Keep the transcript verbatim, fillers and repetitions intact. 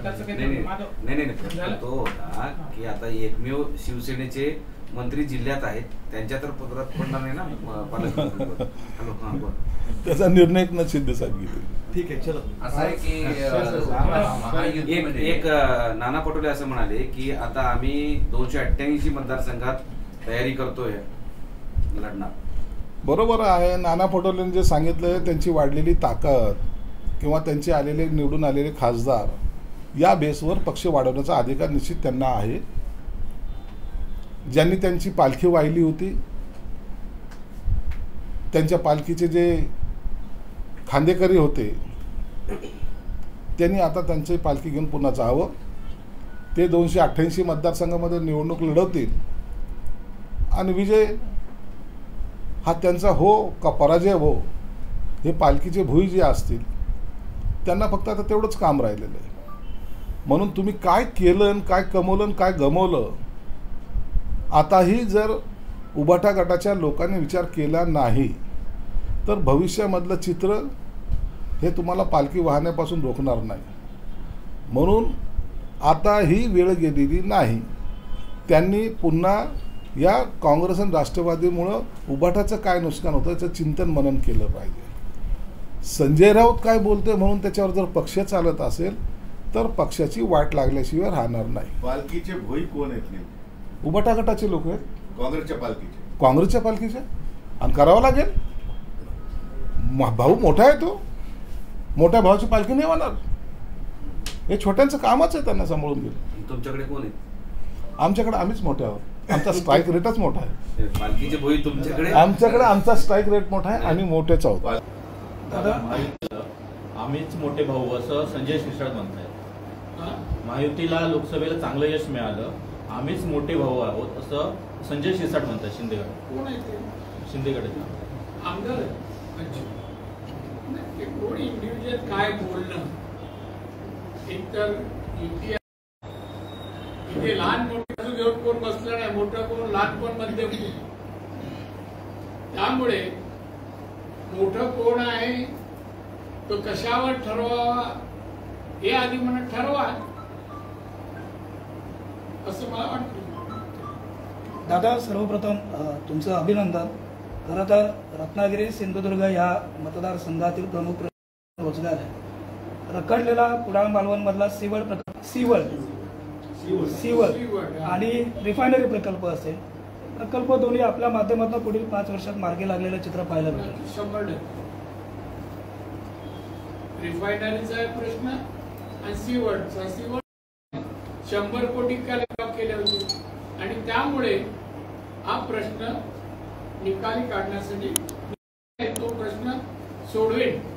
नाही नाही प्रश्न तो होता की आता एकमेव शिवसेनेचे मंत्री जिल्ह्यात आहेत, त्यांच्या तर पदरात पडणार नाही ना पालकमंत्री. हॅलो, हां बोल. त्याचा निर्णय एकनाथ शिंदे सांगितले. ठीक आहे, चलो. असं आहे की एक एक नाना पटोले असं म्हणाले की आता आम्ही दोनशे अठ्ठ्याऐंशी मतदारसंघात तयारी करतोय लढणार. बरोबर आहे. नाना पटोलेंनी जे सांगितलं त्यांची वाढलेली ताकद किंवा त्यांचे आलेले निवडून आलेले खासदार या बेसवर पक्ष वाढवण्याचा अधिकार निश्चित त्यांना आहे. ज्यांनी त्यांची पालखी वाहिली होती, त्यांच्या पालखीचे जे खांदेकरी होते, त्यांनी आता त्यांची पालखी घेऊन पुन्हा जावं. ते दोनशे अठ्ठ्याऐंशी मतदारसंघामध्ये निवडणूक लढवतील आणि विजय हा त्यांचा हो का पराजय हो, हे पालखीचे भुई जे असतील त्यांना फक्त आता तेवढंच काम राहिलेलं आहे. म्हणून तुम्ही काय केलं, काय कमवलं, काय गमवलं, आताही जर उभाटा गटाच्या लोकांनी विचार केला नाही तर भविष्यामधलं चित्र हे तुम्हाला पालखी वाहण्यापासून रोखणार नाही. म्हणून आता ही वेळ गेलेली नाही. त्यांनी पुन्हा या काँग्रेस आणि राष्ट्रवादीमुळं उभाटाचं काय नुकसान होतं याचं चिंतन मनन केलं पाहिजे. संजय राऊत काय बोलते म्हणून त्याच्यावर जर पक्ष चालत असेल तर पक्षाची वाट लागल्याशिवाय राहणार नाही. पालखीचे भोई कोण आहेत नाही? उभाटा गटाचे लोक आहेत. काँग्रेसच्या पालखीचे काँग्रेसच्या पालखीचे आणि करावं लागेल. भाऊ मोठा आहे, तो मोठ्या भावाची पालखी नाही होणार. हे छोट्यांचं कामच आहे त्यांना सांभाळून घेऊन. तुमच्याकडे कोण आहे? आमच्याकडे आम्हीच मोठे आहोत. आमचा स्ट्राईक रेटच मोठा आहे. पालखीचे भोई तुमच्याकडे? आमच्याकडे आमचा स्ट्राईक रेट मोठा आहे आणि मोठेच आहोत. आम्हीच मोठे भाऊ असं संजय शिरसाट म्हणतायत. महायुतीला लोकसभेला चांगलं यश मिळालं, आम्हीच मोठे भाऊ आहोत असं संजय शिरसाट म्हणतात. शिंदेगड कोण आहे ते? शिंदेगड आमदार कोण इंडिव्हिज्युअल काय बोलणं. एकतर इथे लहान मोठे घेऊन कोण बसलं नाही, मोठं कोण लहान कोण मध्यम कोण. त्यामुळे मोठं कोण आहे तो कशावर ठरवावा हे आधी म्हणत ठरवा असं मला वाटतं. दादा, सर्वप्रथम तुमचं अभिनंदन. खरं तर रत्नागिरी सिंधुदुर्ग या मतदारसंघातील प्रमुख प्रश्न रोजगार आहे. रखडलेला कुडाळ मालवण मधला सीवळ प्रकल्प सीवळ सीवळ आणि रिफायनरी प्रकल्प असेल, प्रकल्प दोन्ही आपल्या माध्यमातून पुढील पाच वर्षात मार्गी लागलेलं चित्र पाहायला मिळेल. शंभर टक्के रिफायनरीचा प्रश्न आणि सीवळचा सीवळ शंभर कोटी केले होते आणि त्यामुळे हा प्रश्न निकाली काढण्यासाठी तो प्रश्न सोडवेल.